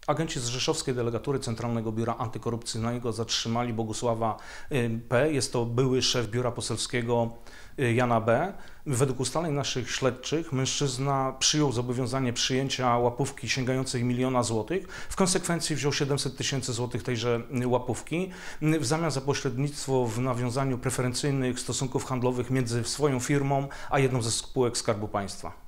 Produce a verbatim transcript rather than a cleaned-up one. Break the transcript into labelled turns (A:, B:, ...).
A: Agenci z Rzeszowskiej Delegatury Centralnego Biura Antykorupcyjnego zatrzymali Bogusława P. Jest to były szef biura poselskiego Jana B. Według ustaleń naszych śledczych mężczyzna przyjął zobowiązanie przyjęcia łapówki sięgającej miliona złotych. W konsekwencji wziął siedemset tysięcy złotych tejże łapówki w zamian za pośrednictwo w nawiązaniu preferencyjnych stosunków handlowych między swoją firmą a jedną ze spółek Skarbu Państwa.